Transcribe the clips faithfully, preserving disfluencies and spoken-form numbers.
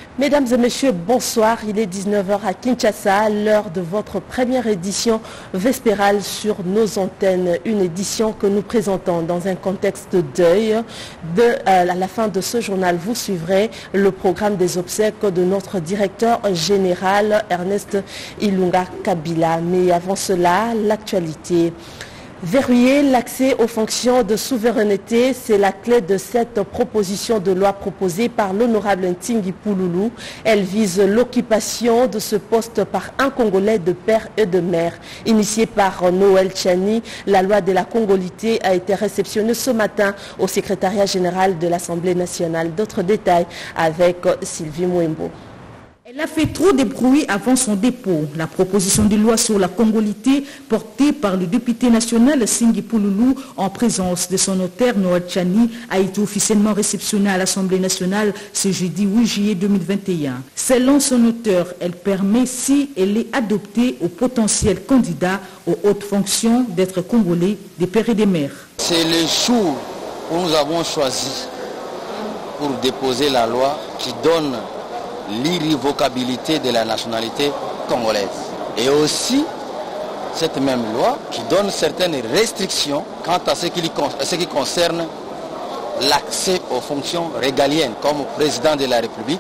Mesdames et messieurs, bonsoir. Il est dix-neuf heures à Kinshasa, l'heure de votre première édition vespérale sur nos antennes. Une édition que nous présentons dans un contexte de deuil. De, euh, à la fin de ce journal, vous suivrez le programme des obsèques de notre directeur général, Ernest Ilunga Kabila. Mais avant cela, l'actualité. Verrouiller l'accès aux fonctions de souveraineté, c'est la clé de cette proposition de loi proposée par l'honorable Ntingi Pouloulou. Elle vise l'occupation de ce poste par un Congolais de père et de mère. Initiée par Noël Tchani, la loi de la Congolité a été réceptionnée ce matin au secrétariat général de l'Assemblée nationale. D'autres détails avec Sylvie Mouembo. Elle a fait trop de bruit avant son dépôt. La proposition de loi sur la Congolité portée par le député national Ntingi Pouloulou en présence de son notaire Noël Tchani a été officiellement réceptionnée à l'Assemblée nationale ce jeudi huit juillet deux mille vingt et un. Selon son auteur, elle permet, si elle est adoptée, aux potentiels candidats aux hautes fonctions d'être congolais des pères et des mères. C'est le jour où nous avons choisi pour déposer la loi qui donne l'irrévocabilité de la nationalité congolaise. Et aussi cette même loi qui donne certaines restrictions quant à ce qui, à ce qui concerne l'accès aux fonctions régaliennes comme président de la République.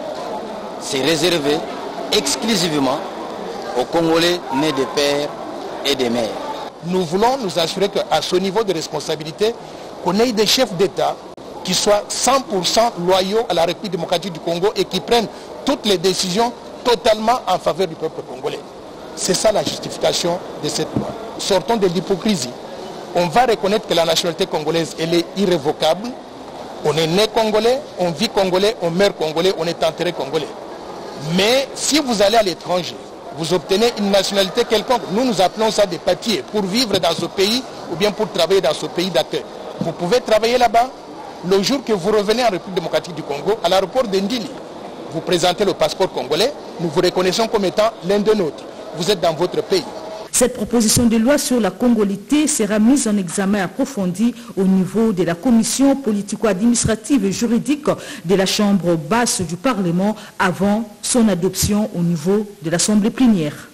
C'est réservé exclusivement aux Congolais nés de pères et de mères. Nous voulons nous assurer qu'à ce niveau de responsabilité, qu'on ait des chefs d'État qui soient cent pour cent loyaux à la République démocratique du Congo et qui prennent toutes les décisions totalement en faveur du peuple congolais. C'est ça la justification de cette loi. Sortons de l'hypocrisie. On va reconnaître que la nationalité congolaise, elle est irrévocable. On est né congolais, on vit congolais, on meurt congolais, on est enterré congolais. Mais si vous allez à l'étranger, vous obtenez une nationalité quelconque. Nous, nous appelons ça des papiers pour vivre dans ce pays ou bien pour travailler dans ce pays d'accueil. Vous pouvez travailler là-bas. Le jour que vous revenez en République démocratique du Congo, à l'aéroport d'Indili, vous présentez le passeport congolais, nous vous reconnaissons comme étant l'un de nôtres. Vous êtes dans votre pays. Cette proposition de loi sur la Congolité sera mise en examen approfondi au niveau de la commission politico-administrative et juridique de la Chambre basse du Parlement avant son adoption au niveau de l'Assemblée plénière.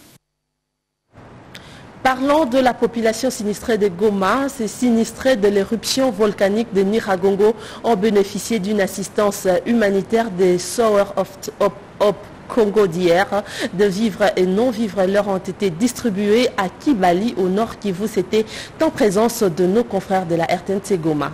Parlons de la population sinistrée de Goma. Ces sinistrés de l'éruption volcanique de Nyiragongo ont bénéficié d'une assistance humanitaire des Sowers of, of, of Congo d'hier. De vivres et non-vivres leur ont été distribués à Kibali, au nord Kivu. C'était en présence de nos confrères de la R T N C Goma.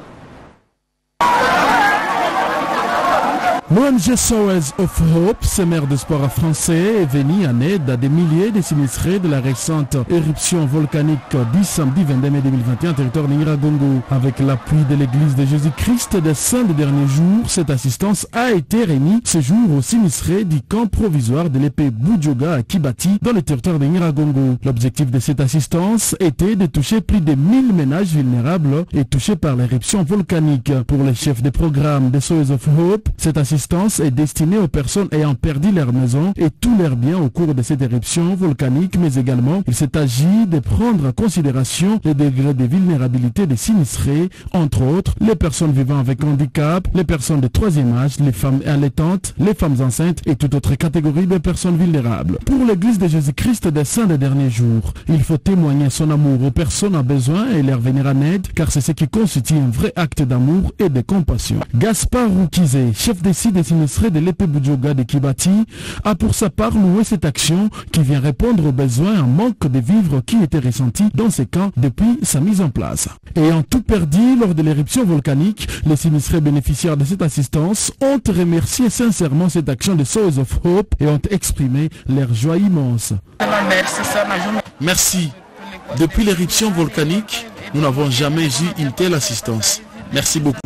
L'O N G Sowers of Hope, ce maire de sport français, est venu en aide à des milliers de sinistrés de la récente éruption volcanique du samedi vingt-deux mai deux mille vingt et un, territoire de Nyiragongo. Avec l'appui de l'église de Jésus-Christ des Saints des derniers jours, cette assistance a été remise ce jour aux sinistrés du camp provisoire de l'épée Boudjoga à Kibati, dans le territoire de Nyiragongo. L'objectif de cette assistance était de toucher plus de mille ménages vulnérables et touchés par l'éruption volcanique. Pour les chefs de programme de Sowers of Hope, cette assistance est destinée aux personnes ayant perdu leur maison et tous leurs biens au cours de cette éruption volcanique, mais également il s'est agi de prendre en considération les degrés de vulnérabilité des sinistrés, entre autres les personnes vivant avec handicap, les personnes de troisième âge, les femmes allaitantes, les femmes enceintes et toute autre catégorie de personnes vulnérables. Pour l'église de Jésus-Christ des Saints des derniers jours, il faut témoigner son amour aux personnes en besoin et leur venir en aide, car c'est ce qui constitue un vrai acte d'amour et de compassion. Gaspard Roukizé, chef des des sinistrés de l'épée Boudjoga de Kibati, a pour sa part loué cette action qui vient répondre aux besoins en manque de vivres qui étaient ressentis dans ces camps depuis sa mise en place. Ayant tout perdu lors de l'éruption volcanique, les sinistrés bénéficiaires de cette assistance ont remercié sincèrement cette action de Sowers of Hope et ont exprimé leur joie immense. Merci. Depuis l'éruption volcanique, nous n'avons jamais eu une telle assistance. Merci beaucoup.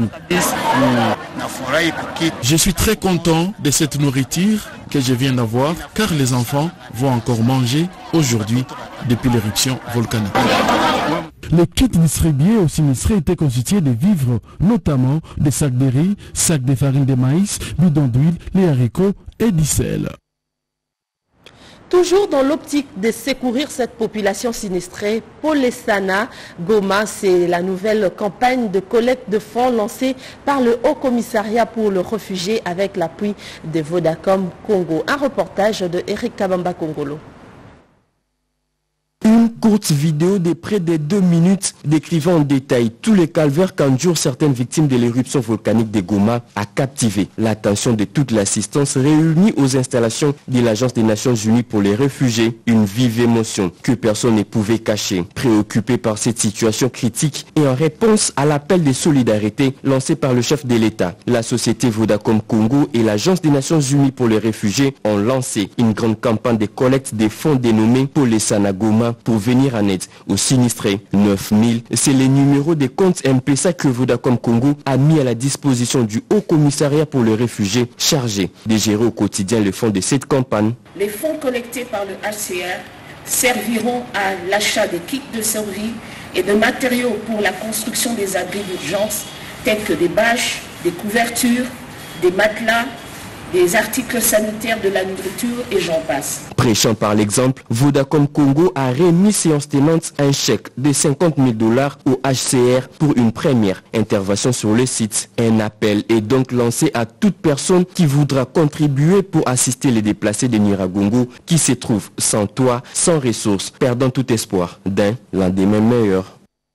Je suis très content de cette nourriture que je viens d'avoir, car les enfants vont encore manger aujourd'hui depuis l'éruption volcanique. Les kits distribués aux sinistrés étaient constitués de vivres, notamment des sacs de riz, sacs de farine de maïs, bidons d'huile, les haricots et du sel. Toujours dans l'optique de secourir cette population sinistrée, Polesana Goma, c'est la nouvelle campagne de collecte de fonds lancée par le Haut Commissariat pour le réfugié avec l'appui de Vodacom Congo. Un reportage de Eric Kabamba Kongolo. Une courte vidéo de près de deux minutes décrivant en détail tous les calvaires qu'endurent certaines victimes de l'éruption volcanique de Goma a captivé l'attention de toute l'assistance réunie aux installations de l'Agence des Nations Unies pour les réfugiés. Une vive émotion que personne ne pouvait cacher. Préoccupé par cette situation critique et en réponse à l'appel de solidarité lancé par le chef de l'État, la société Vodacom Congo et l'Agence des Nations Unies pour les réfugiés ont lancé une grande campagne de collecte des fonds dénommée Polesana Goma pour venir en aide aux sinistrés. neuf mille, c'est le numéro de compte M P S A que Vodacom Congo a mis à la disposition du Haut Commissariat pour les réfugiés chargé de gérer au quotidien les fonds de cette campagne. Les fonds collectés par le H C R serviront à l'achat des kits de survie et de matériaux pour la construction des abris d'urgence tels que des bâches, des couvertures, des matelas, des articles sanitaires, de la nourriture et j'en passe. Prêchant par l'exemple, Vodacom Congo a remis séance tenante un chèque de cinquante mille dollars au H C R pour une première intervention sur le site. Un appel est donc lancé à toute personne qui voudra contribuer pour assister les déplacés de Nyiragongo qui se trouvent sans toit, sans ressources, perdant tout espoir d'un lendemain meilleur.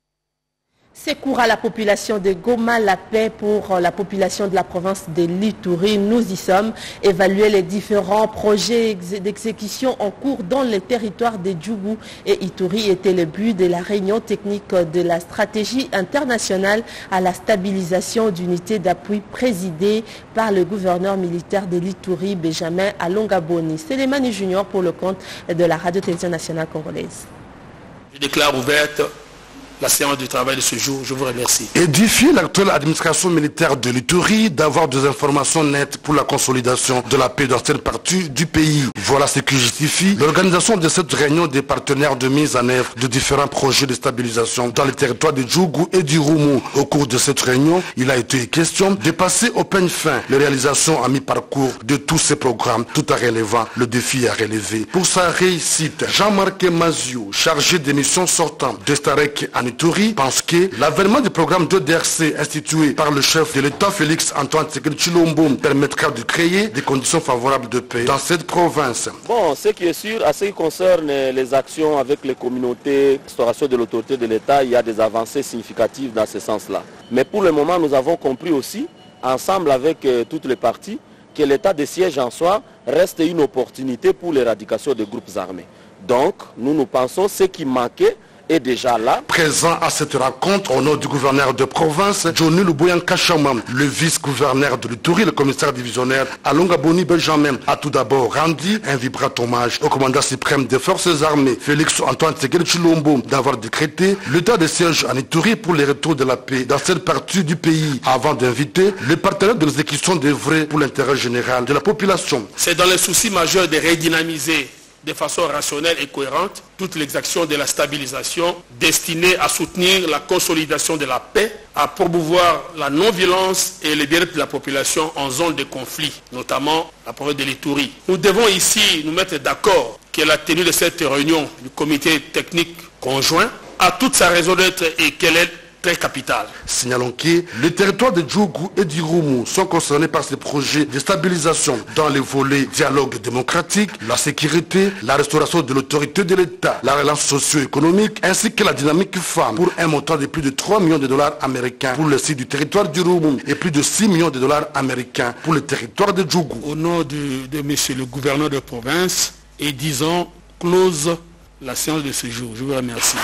Secours à la population de Goma, la paix pour la population de la province de l'Ituri. Nous y sommes. Évaluer les différents projets d'exécution en cours dans les territoires de Djougou et Ituri était le but de la réunion technique de la stratégie internationale à la stabilisation d'unités d'appui présidée par le gouverneur militaire de l'Ituri, Benjamin Alongaboni. Sélémani Junior pour le compte de la radio-télévision nationale congolaise. Je déclare ouverte la séance du travail de ce jour. Je vous remercie. Édifier l'actuelle administration militaire de l'Ituri d'avoir des informations nettes pour la consolidation de la paix dans cette partie du pays. Voilà ce qui justifie l'organisation de cette réunion des partenaires de mise en œuvre de différents projets de stabilisation dans les territoires de Djougou et du Roumu. Au cours de cette réunion, il a été question de passer au peigne fin les réalisations à mi-parcours de tous ces programmes, tout en relevant le défi à relever. Pour sa réussite, Jean-Marc Mazio, chargé des missions sortantes de Starek en Ituri, pense que l'avènement du programme de D R C institué par le chef de l'État Félix Antoine Tshisekedi Tshilombo permettra de créer des conditions favorables de paix dans cette province. Bon, ce qui est sûr, à ce qui concerne les actions avec les communautés, restauration de l'autorité de l'État, il y a des avancées significatives dans ce sens-là. Mais pour le moment, nous avons compris aussi, ensemble avec euh, toutes les parties, que l'état de siège en soi reste une opportunité pour l'éradication des groupes armés. Donc, nous nous pensons ce qui manquait est déjà là. Présent à cette rencontre au nom du gouverneur de province, Johnny Luboyan Kachamam, le vice-gouverneur de l'Ituri, le commissaire divisionnaire Alongaboni Benjamin, a tout d'abord rendu un vibrant hommage au commandant suprême des forces armées, Félix Antoine Tshisekedi Tshilombo, d'avoir décrété l'état de siège en Ituri pour les retours de la paix dans cette partie du pays, avant d'inviter les partenaires de l'exécution d'œuvrer pour l'intérêt général de la population. C'est dans le souci majeur de redynamiser de façon rationnelle et cohérente toutes les actions de la stabilisation destinées à soutenir la consolidation de la paix, à promouvoir la non-violence et le bien-être de la population en zone de conflit, notamment la province de l'Ituri. Nous devons ici nous mettre d'accord que la tenue de cette réunion du comité technique conjoint a toute sa raison d'être et qu'elle est très capitale. Signalons que les territoires de Djougou et du Roumu sont concernés par ces projets de stabilisation dans les volets dialogue démocratique, la sécurité, la restauration de l'autorité de l'État, la relance socio-économique ainsi que la dynamique femme pour un montant de plus de trois millions de dollars américains pour le site du territoire du Roumu et plus de six millions de dollars américains pour le territoire de Djougou. Au nom de, de monsieur le gouverneur de province et disons close la séance de ce jour. Je vous remercie.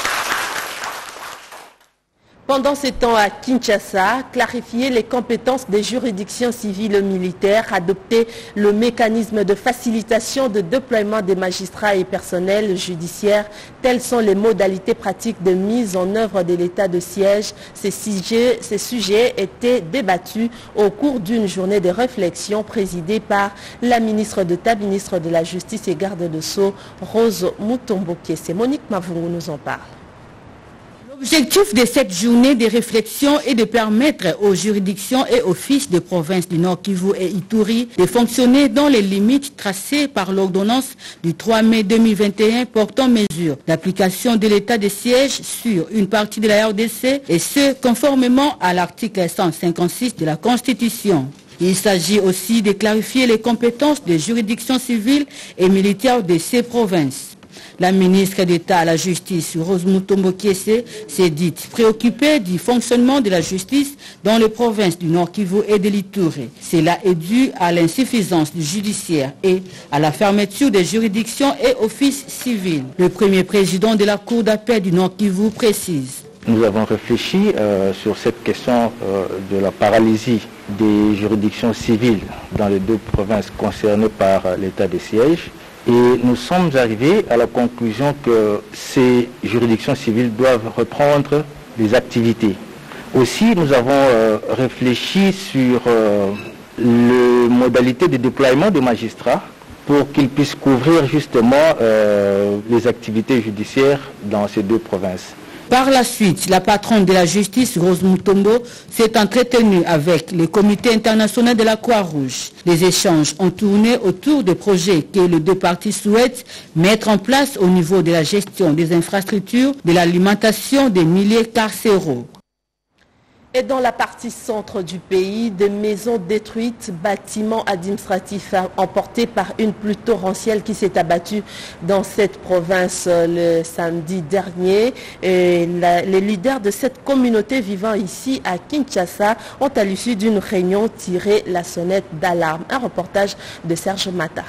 Pendant ce temps à Kinshasa, clarifier les compétences des juridictions civiles et militaires, adopter le mécanisme de facilitation de déploiement des magistrats et personnels judiciaires, telles sont les modalités pratiques de mise en œuvre de l'état de siège. Ces sujets, ces sujets étaient débattus au cours d'une journée de réflexion présidée par la ministre d'État, ministre de la Justice et garde de Sceaux, Rose Mutomboke. C'est Monique Mavungu nous en parle. Le L'objectif de cette journée de réflexion est de permettre aux juridictions et offices de province du Nord Kivu et Ituri de fonctionner dans les limites tracées par l'ordonnance du trois mai deux mille vingt et un portant mesure d'application de l'état de siège sur une partie de la R D C et ce, conformément à l'article cent cinquante-six de la Constitution. Il s'agit aussi de clarifier les compétences des juridictions civiles et militaires de ces provinces. La ministre d'État à la Justice, Rose Mutombo Kiese, s'est dite préoccupée du fonctionnement de la justice dans les provinces du Nord Kivu et de l'Ituri. Cela est dû à l'insuffisance du judiciaire et à la fermeture des juridictions et offices civils. Le premier président de la Cour d'appel du Nord Kivu précise. Nous avons réfléchi euh, sur cette question euh, de la paralysie des juridictions civiles dans les deux provinces concernées par euh, l'état de siège. Et nous sommes arrivés à la conclusion que ces juridictions civiles doivent reprendre des activités. Aussi, nous avons euh, réfléchi sur euh, les modalités de déploiement des magistrats pour qu'ils puissent couvrir justement euh, les activités judiciaires dans ces deux provinces. Par la suite, la patronne de la justice, Rose Mutombo, s'est entretenue avec le comité international de la Croix-Rouge. Les échanges ont tourné autour des projets que les deux parties souhaitent mettre en place au niveau de la gestion des infrastructures, de l'alimentation des milliers carcéraux. Et dans la partie centre du pays, des maisons détruites, bâtiments administratifs emportés par une pluie torrentielle qui s'est abattue dans cette province le samedi dernier. Et la, les leaders de cette communauté vivant ici à Kinshasa ont à l'issue d'une réunion tiré la sonnette d'alarme. Un reportage de Serge Mata.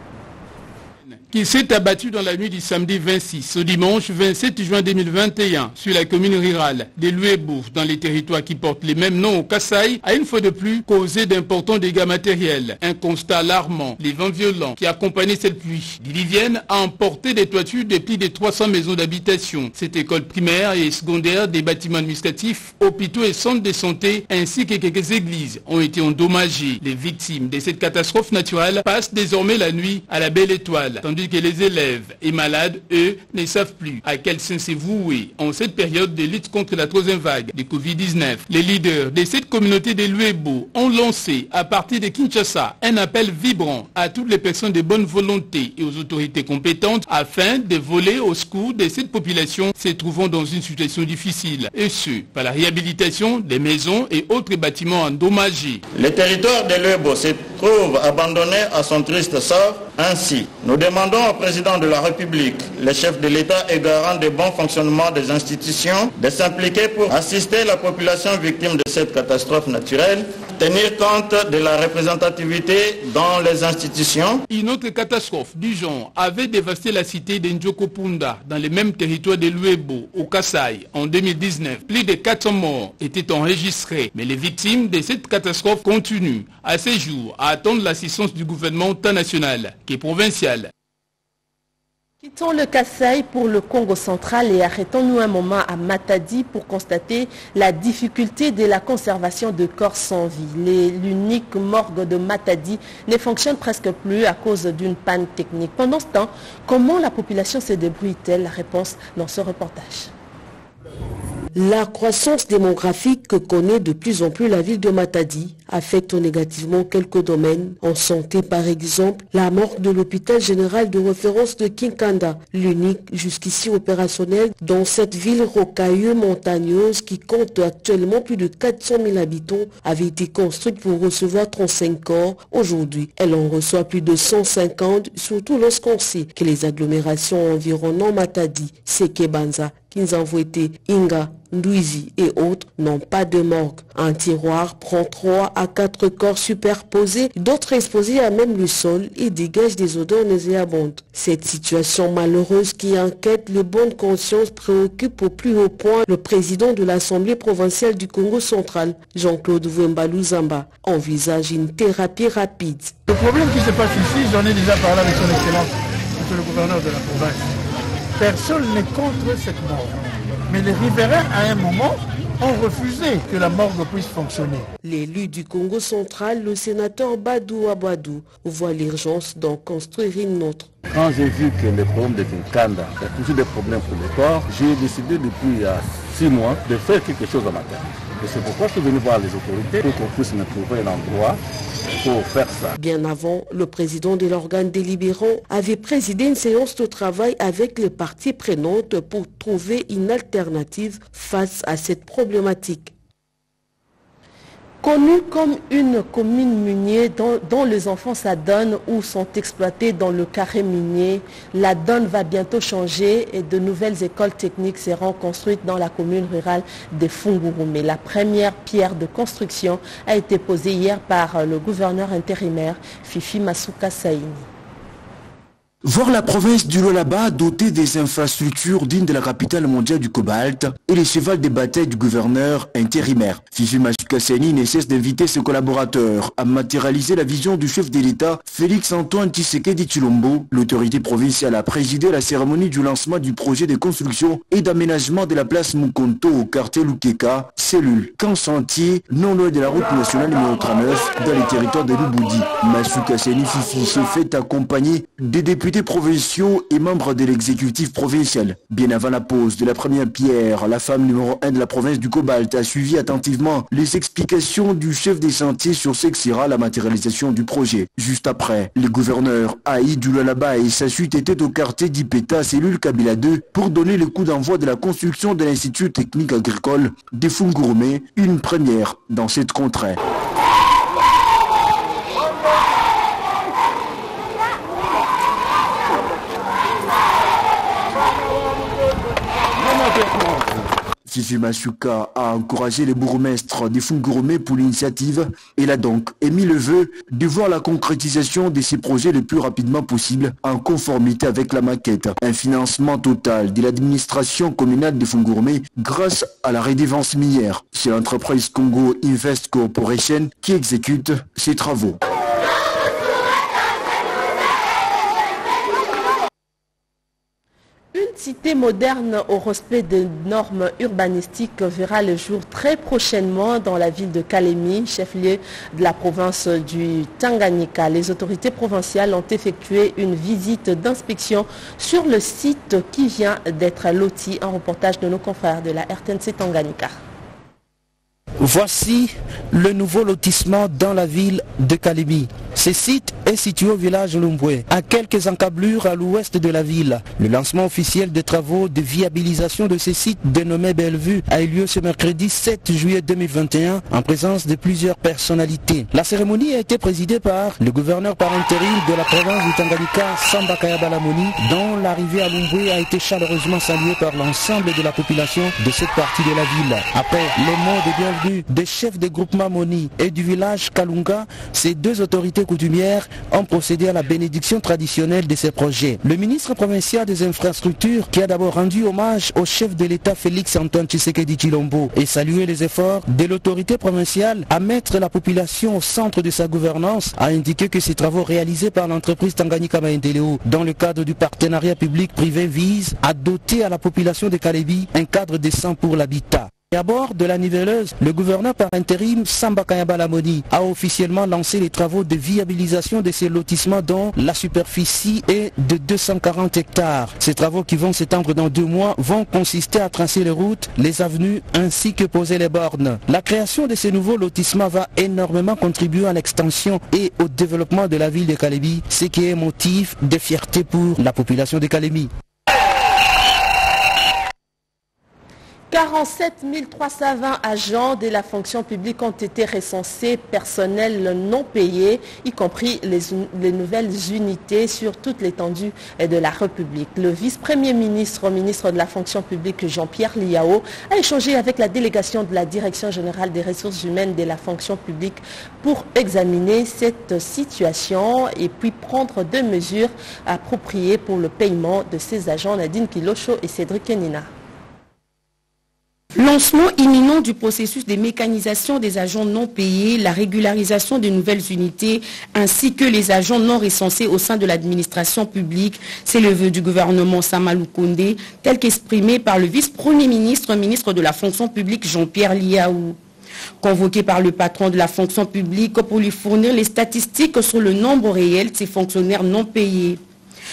Qui s'est abattu dans la nuit du samedi vingt-six au dimanche vingt-sept juin deux mille vingt et un sur la commune rurale de Luebo dans les territoires qui portent les mêmes noms au Kasaï a une fois de plus causé d'importants dégâts matériels. Un constat alarmant, les vents violents qui accompagnaient cette pluie diluvienne a emporté des toitures de plus de trois cents maisons d'habitation. Cette école primaire et secondaire, des bâtiments administratifs, hôpitaux et centres de santé ainsi que quelques églises ont été endommagées. Les victimes de cette catastrophe naturelle passent désormais la nuit à la belle étoile, tandis que les élèves et malades, eux, ne savent plus à quel sens se vouer en cette période de lutte contre la troisième vague de Covid dix-neuf. Les leaders de cette communauté de Luebo ont lancé à partir de Kinshasa un appel vibrant à toutes les personnes de bonne volonté et aux autorités compétentes afin de voler au secours de cette population se trouvant dans une situation difficile, et ce, par la réhabilitation des maisons et autres bâtiments endommagés. Le territoire de Luebo se trouve abandonné à son triste sort. Ainsi, nous demandons au président de la République, le chef de l'État et garant du bon fonctionnement des institutions, de s'impliquer pour assister la population victime de cette catastrophe naturelle, tenir compte de la représentativité dans les institutions. Une autre catastrophe du genre avait dévasté la cité d'Njokopunda dans le même territoire de Luebo, au Kasaï, en deux mille dix-neuf. Plus de quatre cents morts étaient enregistrés, mais les victimes de cette catastrophe continuent à ce jour à attendre l'assistance du gouvernement tant national que provincial. Quittons le Kasaï pour le Congo central et arrêtons-nous un moment à Matadi pour constater la difficulté de la conservation de corps sans vie. L'unique morgue de Matadi ne fonctionne presque plus à cause d'une panne technique. Pendant ce temps, comment la population se débrouille-t-elle? La réponse dans ce reportage. La croissance démographique que connaît de plus en plus la ville de Matadi affecte négativement quelques domaines. En santé, par exemple, la morgue de l'hôpital général de référence de Kinkanda, l'unique jusqu'ici opérationnel dans cette ville rocailleuse montagneuse qui compte actuellement plus de quatre cent mille habitants, avait été construite pour recevoir trente-cinq corps. Aujourd'hui, elle en reçoit plus de cent cinquante, surtout lorsqu'on sait que les agglomérations environnant Matadi, Sekebanza, Kinzanvouete, Inga, Ndouizi et autres n'ont pas de morgue. Un tiroir prend trois à quatre corps superposés, d'autres exposés à même le sol et dégagent des odeurs nauséabondes. Cette situation malheureuse qui inquiète les bonnes consciences préoccupe au plus haut point le président de l'Assemblée provinciale du Congo central, Jean-Claude Wembalou Zamba, envisage une thérapie rapide. Le problème qui se passe ici, j'en ai déjà parlé avec son excellence, monsieur le gouverneur de la province. Personne n'est contre cette morgue. Mais les riverains, à un moment, ont refusé que la morgue puisse fonctionner. L'élu du Congo central, le sénateur Badou Abadou, voit l'urgence d'en construire une autre. Quand j'ai vu que le problème de Kinkanda, il y a toujours des problèmes pour le corps, j'ai décidé depuis il y a six mois de faire quelque chose à ma terre. Et c'est pourquoi je suis venu voir les autorités pour qu'on puisse me trouver un endroit pour faire ça. Bien avant, le président de l'organe délibérant avait présidé une séance de travail avec les parties prenantes pour trouver une alternative face à cette problématique. Connue comme une commune minière dont, dont les enfants s'adonnent ou sont exploités dans le carré minier, la donne va bientôt changer et de nouvelles écoles techniques seront construites dans la commune rurale de Fungurume. La première pierre de construction a été posée hier par le gouverneur intérimaire Fifi Masuka Saini. Voir la province du Lualaba dotée des infrastructures dignes de la capitale mondiale du cobalt est le cheval de bataille du gouverneur intérimaire. Fifi Masuka Saini ne cesse d'inviter ses collaborateurs à matérialiser la vision du chef de l'État, Félix Antoine Tshisekedi Tshilombo. L'autorité provinciale a présidé la cérémonie du lancement du projet de construction et d'aménagement de la place Mukonto au quartier Lukeka, cellule camp sentier, non loin de la route nationale numéro trente-neuf, dans les territoires de Lubudi. Masuka Saini Fifi se fait accompagner des députés provinciaux et membres de l'exécutif provincial. Bien avant la pose de la première pierre, la femme numéro un de la province du Cobalt a suivi attentivement les explications du chef des chantiers sur ce que sera la matérialisation du projet. Juste après, le gouverneur Haï du Lualaba et sa suite étaient au quartier d'Ipeta, cellule Kabila deux, pour donner le coup d'envoi de la construction de l'Institut technique agricole de Fungurume, une première dans cette contrée. Fifi Masuka a encouragé les bourgmestres de Fungurume pour l'initiative. Il a donc émis le vœu de voir la concrétisation de ces projets le plus rapidement possible en conformité avec la maquette. Un financement total de l'administration communale de Fungurume grâce à la redevance minière. C'est l'entreprise Congo Invest Corporation qui exécute ces travaux. Une cité moderne au respect des normes urbanistiques verra le jour très prochainement dans la ville de Kalemi, chef-lieu de la province du Tanganyika. Les autorités provinciales ont effectué une visite d'inspection sur le site qui vient d'être loti. Un reportage de nos confrères de la R T N C Tanganyika. Voici le nouveau lotissement dans la ville de Kalemi. Ce site est situé au village Lumbwe, à quelques encablures à l'ouest de la ville. Le lancement officiel des travaux de viabilisation de ce site dénommé Bellevue a eu lieu ce mercredi sept juillet deux mille vingt et un en présence de plusieurs personnalités. La cérémonie a été présidée par le gouverneur par intérim de la province du Tanganyika, Samba Kayabalamoni, dont l'arrivée à Lumbwe a été chaleureusement saluée par l'ensemble de la population de cette partie de la ville. Après les mots de bienvenue des chefs des groupements Moni et du village Kalunga, ces deux autorités coutumières ont procédé à la bénédiction traditionnelle de ces projets. Le ministre provincial des infrastructures, qui a d'abord rendu hommage au chef de l'État Félix Antoine Tshisekedi Tshilombo et salué les efforts de l'autorité provinciale à mettre la population au centre de sa gouvernance, a indiqué que ces travaux réalisés par l'entreprise Tanganyika Maendeleo dans le cadre du partenariat public-privé visent à doter à la population de Kalemi un cadre décent pour l'habitat. Et à bord de la niveleuse, le gouverneur par intérim Samba Kayabalamoni a officiellement lancé les travaux de viabilisation de ces lotissements dont la superficie est de deux cent quarante hectares. Ces travaux qui vont s'étendre dans deux mois vont consister à tracer les routes, les avenues ainsi que poser les bornes. La création de ces nouveaux lotissements va énormément contribuer à l'extension et au développement de la ville de Kalemi, ce qui est motif de fierté pour la population de Kalemi. quarante-sept mille trois cent vingt agents de la fonction publique ont été recensés, personnel non payé, y compris les, les nouvelles unités sur toute l'étendue de la République. Le vice-premier ministre, ministre de la fonction publique Jean-Pierre Liao, a échangé avec la délégation de la Direction générale des ressources humaines de la fonction publique pour examiner cette situation et puis prendre des mesures appropriées pour le paiement de ces agents. Nadine Kilocho et Cédric Kenina. Lancement imminent du processus de mécanisation des agents non payés, la régularisation de nouvelles unités ainsi que les agents non recensés au sein de l'administration publique. C'est le vœu du gouvernement Samalou Kondé, tel qu'exprimé par le vice-premier ministre, ministre de la fonction publique Jean-Pierre Liao. Convoqué par le patron de la fonction publique pour lui fournir les statistiques sur le nombre réel de ces fonctionnaires non payés.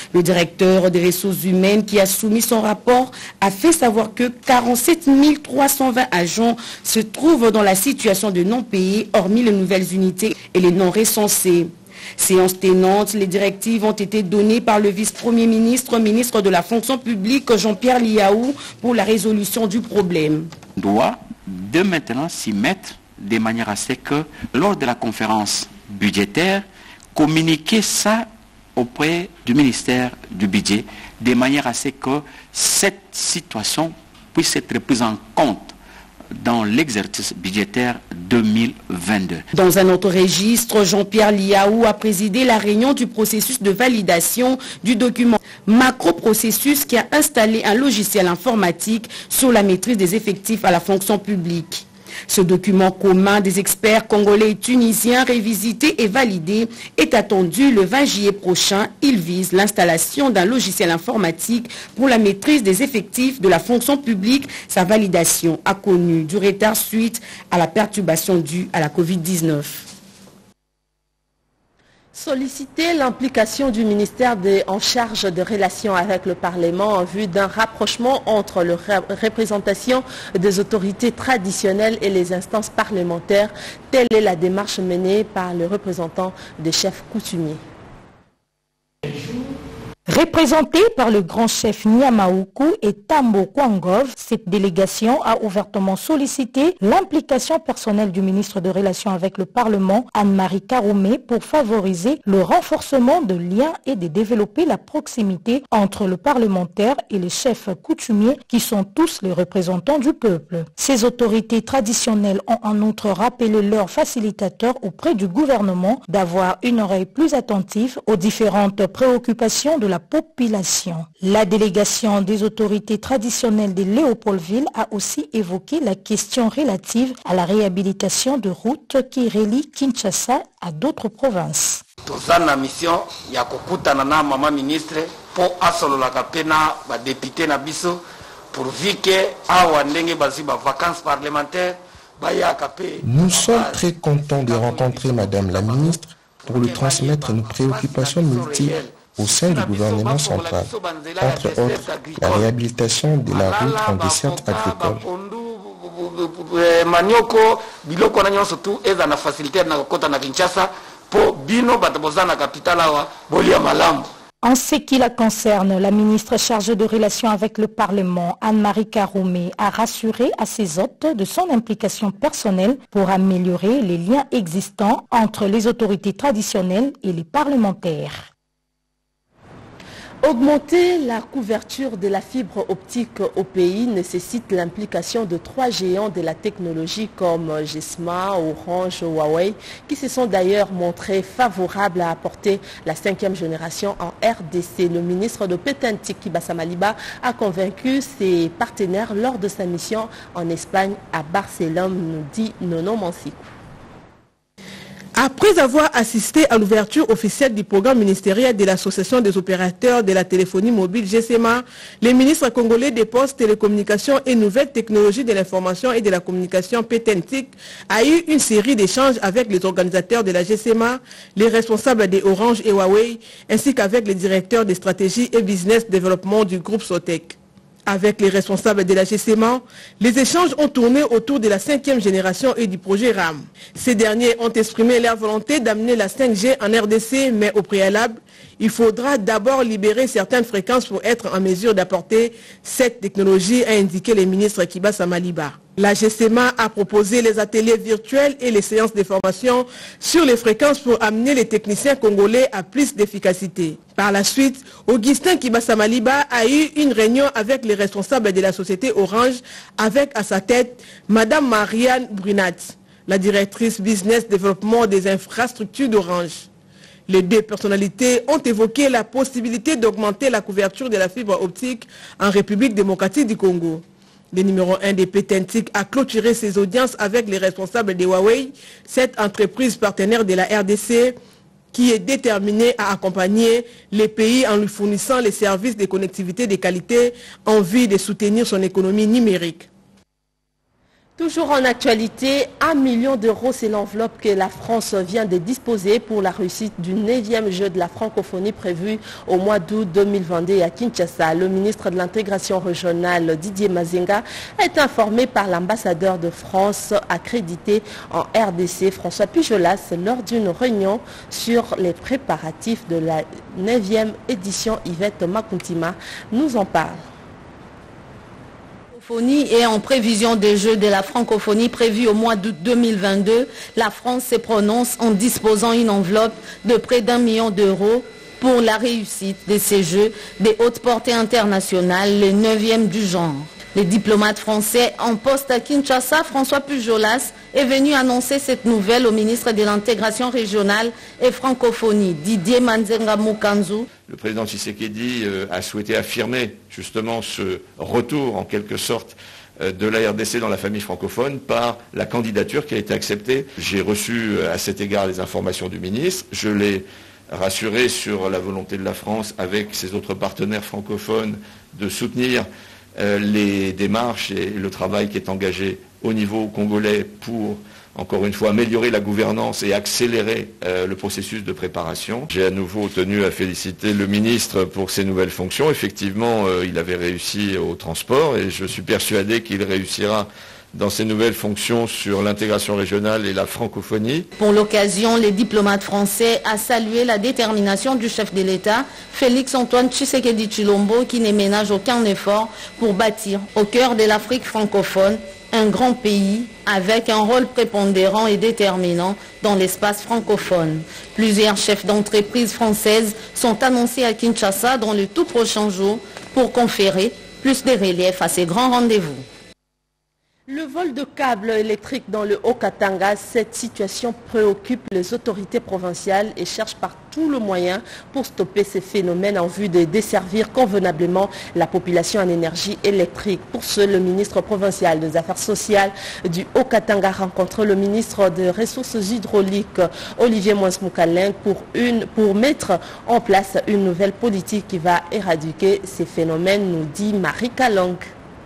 Le directeur des ressources humaines qui a soumis son rapport a fait savoir que quarante-sept mille trois cent vingt agents se trouvent dans la situation de non payés, hormis les nouvelles unités et les non recensés. Séance tenante, les directives ont été données par le vice-premier ministre, ministre de la fonction publique, Jean-Pierre Liaou, pour la résolution du problème. On doit de maintenant s'y mettre de manière à ce que, lors de la conférence budgétaire, communiquer ça auprès du ministère du budget, de manière à ce que cette situation puisse être prise en compte dans l'exercice budgétaire deux mille vingt-deux. Dans un autre registre, Jean-Pierre Liaou a présidé la réunion du processus de validation du document macro-processus qui a installé un logiciel informatique sur la maîtrise des effectifs à la fonction publique. Ce document commun des experts congolais et tunisiens révisité et validé est attendu le vingt juillet prochain. Il vise l'installation d'un logiciel informatique pour la maîtrise des effectifs de la fonction publique. Sa validation a connu du retard suite à la perturbation due à la covid dix-neuf. Solliciter l'implication du ministère de, en charge de relations avec le Parlement en vue d'un rapprochement entre la représentation des autorités traditionnelles et les instances parlementaires, telle est la démarche menée par le représentant des chefs coutumiers. Représentée par le grand chef Nyamaoukou et Tambo Kwangov, cette délégation a ouvertement sollicité l'implication personnelle du ministre de Relations avec le Parlement, Anne-Marie Karoumé, pour favoriser le renforcement de liens et de développer la proximité entre le parlementaire et les chefs coutumiers qui sont tous les représentants du peuple. Ces autorités traditionnelles ont en outre rappelé leurs facilitateurs auprès du gouvernement d'avoir une oreille plus attentive aux différentes préoccupations de la population. La délégation des autorités traditionnelles de Léopoldville a aussi évoqué la question relative à la réhabilitation de routes qui relient Kinshasa à d'autres provinces. Tozana mission ya kokutana na mama ministre po asololaka pena ba député na biso pour vike awa ndenge baziba vacances parlementaires. Nous sommes très contents de rencontrer Madame la ministre pour lui transmettre nos préoccupations multiples au sein du gouvernement central, entre autres la réhabilitation de la route en desserte agricole. En ce qui la concerne, la ministre chargée de relations avec le Parlement, Anne-Marie Karoumé, a rassuré à ses hôtes de son implication personnelle pour améliorer les liens existants entre les autorités traditionnelles et les parlementaires. Augmenter la couverture de la fibre optique au pays nécessite l'implication de trois géants de la technologie comme GESMA, Orange, Huawei, qui se sont d'ailleurs montrés favorables à apporter la cinquième génération en R D C. Le ministre de Petentik, Kibasa Maliba, a convaincu ses partenaires lors de sa mission en Espagne à Barcelone, nous dit Nono Mansikou. Après avoir assisté à l'ouverture officielle du programme ministériel de l'Association des opérateurs de la téléphonie mobile GESMA, le ministre congolais des Postes, Télécommunications et Nouvelles Technologies de l'Information et de la Communication Petentik a eu une série d'échanges avec les organisateurs de la GESMA, les responsables des Orange et Huawei, ainsi qu'avec les directeurs des stratégies et business développement du groupe Sotec. Avec les responsables de la GESMA, les échanges ont tourné autour de la cinquième génération et du projet RAM. Ces derniers ont exprimé leur volonté d'amener la cinq G en R D C, mais au préalable, il faudra d'abord libérer certaines fréquences pour être en mesure d'apporter cette technologie, a indiqué le ministre Kibasa Maliba. La GESMA a proposé les ateliers virtuels et les séances de formation sur les fréquences pour amener les techniciens congolais à plus d'efficacité. Par la suite, Augustin Kibasa Maliba a eu une réunion avec les responsables de la société Orange avec à sa tête Madame Marianne Brunat, la directrice business développement des infrastructures d'Orange. Les deux personnalités ont évoqué la possibilité d'augmenter la couverture de la fibre optique en République démocratique du Congo. Le numéro un des Petentik a clôturé ses audiences avec les responsables de Huawei, cette entreprise partenaire de la R D C qui est déterminée à accompagner les pays en lui fournissant les services de connectivité de qualité en vue de soutenir son économie numérique. Toujours en actualité, un million d'euros, c'est l'enveloppe que la France vient de disposer pour la réussite du neuvième jeu de la francophonie prévu au mois d'août deux mille vingt-deux à Kinshasa. Le ministre de l'intégration régionale, Didier Mazenga, est informé par l'ambassadeur de France accrédité en R D C, François Pujolas, lors d'une réunion sur les préparatifs de la neuvième édition. Yvette Makuntima nous en parle. Et en prévision des Jeux de la francophonie prévus au mois d'août deux mille vingt-deux, la France se prononce en disposant une enveloppe de près d'un million d'euros pour la réussite de ces Jeux des hautes portées internationales, le neuvième du genre. Le diplomate français en poste à Kinshasa, François Pujolas, est venu annoncer cette nouvelle au ministre de l'intégration régionale et francophonie, Didier Manzenga Mukanzu. Le président Tshisekedi euh, a souhaité affirmer justement ce retour en quelque sorte euh, de la R D C dans la famille francophone par la candidature qui a été acceptée. J'ai reçu euh, à cet égard les informations du ministre. Je l'ai rassuré sur la volonté de la France avec ses autres partenaires francophones de soutenir euh, les démarches et le travail qui est engagé au niveau congolais pour, encore une fois, améliorer la gouvernance et accélérer euh, le processus de préparation. J'ai à nouveau tenu à féliciter le ministre pour ses nouvelles fonctions. Effectivement, euh, il avait réussi au transport et je suis persuadé qu'il réussira dans ses nouvelles fonctions sur l'intégration régionale et la francophonie. Pour l'occasion, les diplomates français a salué la détermination du chef de l'État, Félix-Antoine Tshisekedi Tshilombo, qui ne ménage aucun effort pour bâtir au cœur de l'Afrique francophone un grand pays avec un rôle prépondérant et déterminant dans l'espace francophone. Plusieurs chefs d'entreprise françaises sont annoncés à Kinshasa dans les tout prochains jours pour conférer plus de relief à ces grands rendez-vous. Le vol de câbles électriques dans le Haut-Katanga, cette situation préoccupe les autorités provinciales et cherchent par tout le moyen pour stopper ces phénomènes en vue de desservir convenablement la population en énergie électrique. Pour ce, le ministre provincial des Affaires sociales du Haut-Katanga rencontre le ministre des Ressources hydrauliques, Olivier Mouens-Moukaleng, pour, une, pour mettre en place une nouvelle politique qui va éradiquer ces phénomènes, nous dit Marie Kalong.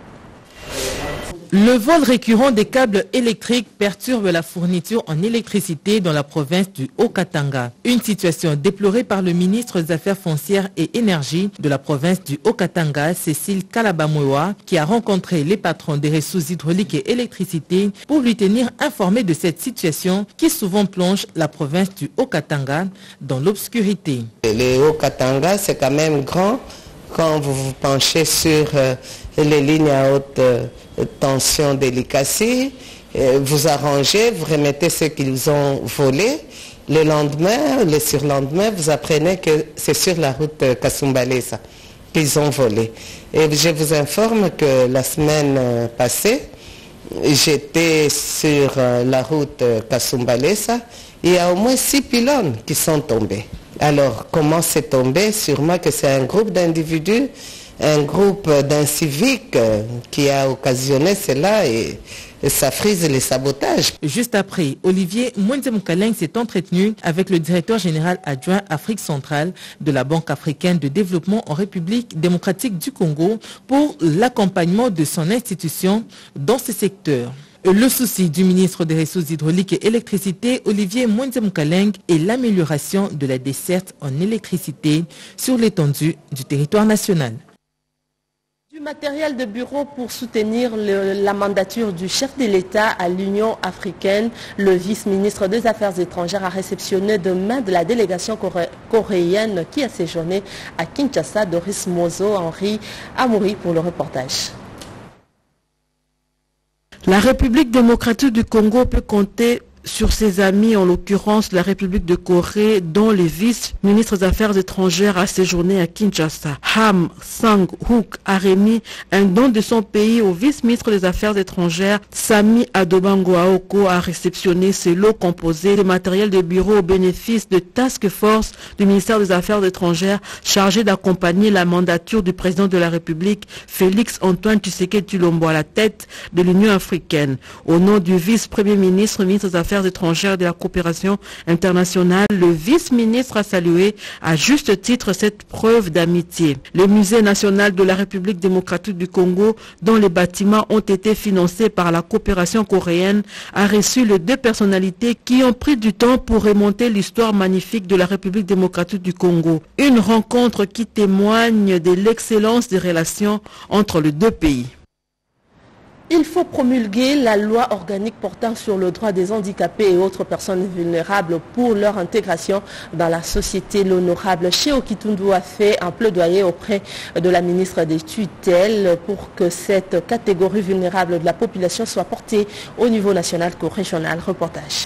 Le vol récurrent des câbles électriques perturbe la fourniture en électricité dans la province du Haut-Katanga. Une situation déplorée par le ministre des Affaires foncières et énergie de la province du Haut-Katanga, Cécile Kalabamwewa, qui a rencontré les patrons des ressources hydrauliques et électricité pour lui tenir informé de cette situation qui souvent plonge la province du Haut-Katanga dans l'obscurité. Le Haut-Katanga, c'est quand même grand quand vous vous penchez sur euh, les lignes à haute euh, tension délicacée, euh, vous arrangez, vous remettez ce qu'ils ont volé. Le lendemain, le surlendemain, vous apprenez que c'est sur la route euh, Kasumbalesa qu'ils ont volé. Et je vous informe que la semaine euh, passée, j'étais sur euh, la route euh, Kasumbalesa, il y a au moins six pylônes qui sont tombés. Alors, comment c'est tombé? Sûrement que c'est un groupe d'individus, un groupe d'inciviques qui a occasionné cela et, et ça frise les sabotages. Juste après, Olivier Mouens-Moukaleng s'est entretenu avec le directeur général adjoint Afrique centrale de la Banque africaine de développement en République démocratique du Congo pour l'accompagnement de son institution dans ce secteur. Le souci du ministre des Ressources hydrauliques et électricité, Olivier Mouens-Moukaleng, est l'amélioration de la desserte en électricité sur l'étendue du territoire national. Du matériel de bureau pour soutenir le, la mandature du chef de l'État à l'Union africaine, le vice-ministre des Affaires étrangères a réceptionné demain de la délégation coré coréenne qui a séjourné à Kinshasa. Doris Mozo, Henri Amouri pour le reportage. La République démocratique du Congo peut compter sur ses amis, en l'occurrence la République de Corée, dont le vice-ministre des Affaires étrangères a séjourné à Kinshasa. Ham Sang-hook a remis un don de son pays au vice-ministre des Affaires étrangères. Sami Adobango Aoko a réceptionné ce lot composé de matériel de bureau au bénéfice de Task Force du ministère des Affaires étrangères chargé d'accompagner la mandature du président de la République, Félix-Antoine Tshisekedi Tshilombo, à la tête de l'Union africaine. Au nom du vice-premier ministre, ministre des Affaires Affaires étrangères et de la coopération internationale, le vice-ministre a salué à juste titre cette preuve d'amitié. Le musée national de la République démocratique du Congo, dont les bâtiments ont été financés par la coopération coréenne, a reçu les deux personnalités qui ont pris du temps pour remonter l'histoire magnifique de la République démocratique du Congo. Une rencontre qui témoigne de l'excellence des relations entre les deux pays. Il faut promulguer la loi organique portant sur le droit des handicapés et autres personnes vulnérables pour leur intégration dans la société. L'honorable Cheo Kitundu a fait un plaidoyer auprès de la ministre des tutelles pour que cette catégorie vulnérable de la population soit portée au niveau national qu'au régional. Reportage.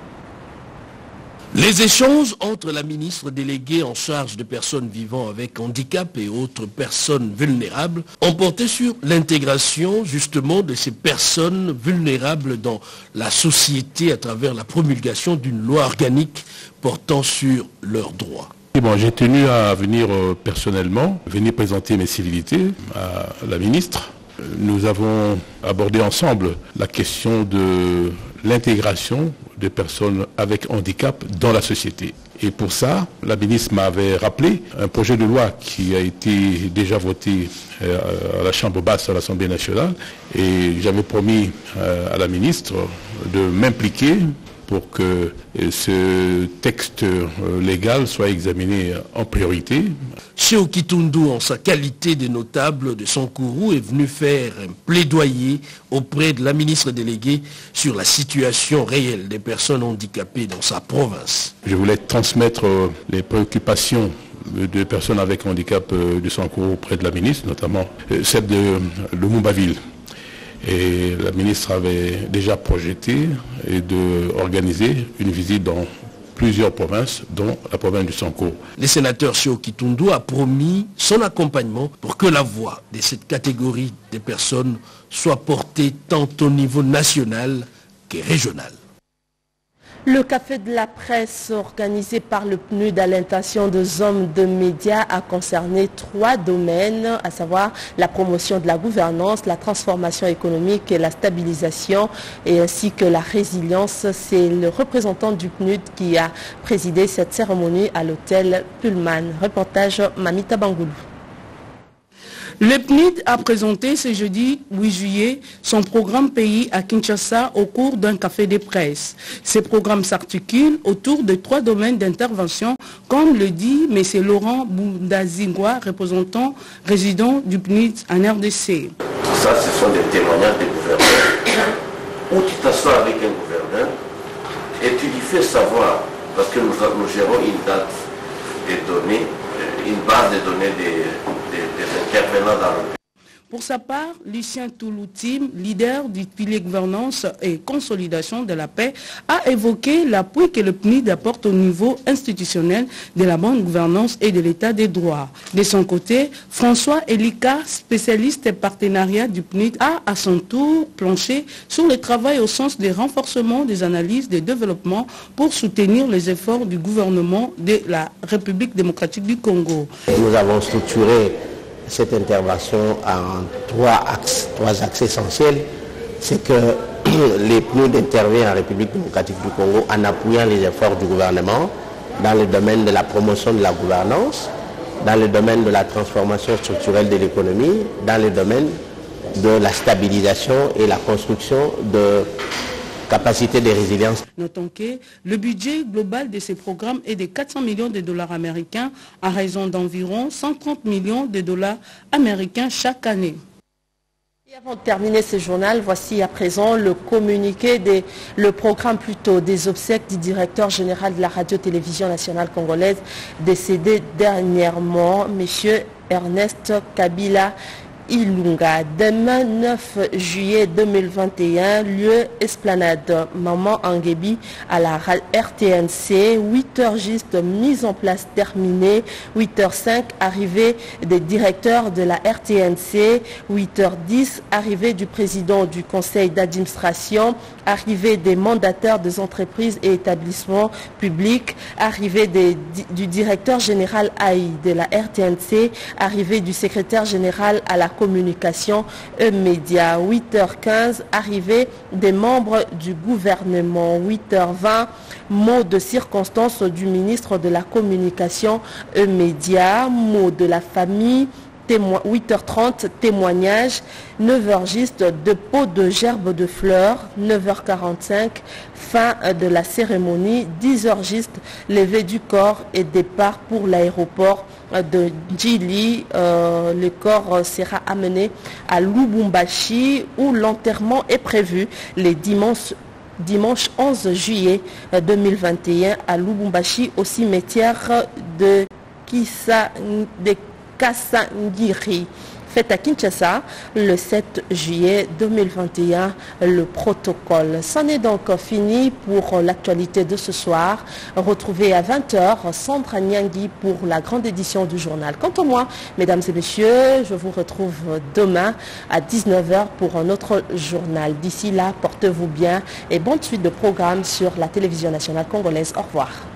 Les échanges entre la ministre déléguée en charge de personnes vivant avec handicap et autres personnes vulnérables ont porté sur l'intégration justement de ces personnes vulnérables dans la société à travers la promulgation d'une loi organique portant sur leurs droits. Bon, j'ai tenu à venir euh, personnellement, venir présenter mes civilités à la ministre. Nous avons abordé ensemble la question de l'intégration des personnes avec handicap dans la société. Et pour ça, la ministre m'avait rappelé un projet de loi qui a été déjà voté à la Chambre basse à l'Assemblée nationale. Et j'avais promis à la ministre de m'impliquer pour que ce texte légal soit examiné en priorité. Cheo Kitundu, en sa qualité de notable de Sankourou, est venu faire un plaidoyer auprès de la ministre déléguée sur la situation réelle des personnes handicapées dans sa province. Je voulais transmettre les préoccupations des personnes avec handicap de Sankourou auprès de la ministre, notamment celle de Lumumba-Ville. Et la ministre avait déjà projeté d'organiser une visite dans plusieurs provinces, dont la province du Sankourou. Le sénateur Cheo Kitundu a promis son accompagnement pour que la voix de cette catégorie de personnes soit portée tant au niveau national que régional. Le café de la presse organisé par le P N U D à l'intention des hommes de médias a concerné trois domaines, à savoir la promotion de la gouvernance, la transformation économique et la stabilisation, et ainsi que la résilience. C'est le représentant du P N U D qui a présidé cette cérémonie à l'hôtel Pullman. Reportage Mamita Bangoulou. Le P N U D a présenté ce jeudi huit juillet son programme pays à Kinshasa au cours d'un café de presse. Ce programme s'articule autour de trois domaines d'intervention, comme le dit M. Laurent Boundazingwa, représentant résident du P N U D en R D C. Tout ça, ce sont des témoignages des gouverneurs. Où tu t'assois avec un gouverneur et tu lui fais savoir, parce que nous, nous gérons une date des données, une base de données des, des, des intervenants dans le pays. Pour sa part, Lucien Touloutim, leader du pilier gouvernance et consolidation de la paix, a évoqué l'appui que le P N U D apporte au niveau institutionnel de la bonne gouvernance et de l'état des droits. De son côté, François Elika, spécialiste et partenariat du P N U D, a à son tour planché sur le travail au sens du renforcement des analyses de développement pour soutenir les efforts du gouvernement de la République démocratique du Congo. Nous avons structuré cette intervention en trois axes, trois axes essentiels. C'est que les P N U D interviennent en République démocratique du Congo en appuyant les efforts du gouvernement dans le domaine de la promotion de la gouvernance, dans le domaine de la transformation structurelle de l'économie, dans le domaine de la stabilisation et la construction de capacité de résilience. Notons que le budget global de ces programmes est de quatre cents millions de dollars américains à raison d'environ cent trente millions de dollars américains chaque année. Et avant de terminer ce journal, voici à présent le communiqué, des, le programme plutôt des obsèques du directeur général de la radio-télévision nationale congolaise, décédé dernièrement, M. Ernest Kabila Ilunga. Demain neuf juillet deux mille vingt et un, lieu Esplanade Maman Angebi à la R T N C, huit heures juste, mise en place terminée, huit heures cinq, arrivée des directeurs de la R T N C, huit heures dix, arrivée du président du conseil d'administration, arrivée des mandataires des entreprises et établissements publics, arrivée des, du directeur général A I de la R T N C, arrivée du secrétaire général à la communication E-Média. huit heures quinze, arrivée des membres du gouvernement. huit heures vingt, mot de circonstance du ministre de la communication E-Média, mot de la famille. huit heures trente, témoignage. neuf heures juste, dépôt de gerbes de fleurs. neuf heures quarante-cinq, fin de la cérémonie. dix heures juste, levée du corps et départ pour l'aéroport de Djili. Euh, le corps sera amené à Lubumbashi où l'enterrement est prévu les dimanches dimanche onze juillet deux mille vingt et un à Lubumbashi au cimetière de Kissa de Kassangiri. Fête à Kinshasa le sept juillet deux mille vingt et un, le protocole. C'en est donc fini pour l'actualité de ce soir. Retrouvez à vingt heures Sandra Nyangui pour la grande édition du journal. Quant à moi, mesdames et messieurs, je vous retrouve demain à dix-neuf heures pour un autre journal. D'ici là, portez-vous bien et bonne suite de programmes sur la télévision nationale congolaise. Au revoir.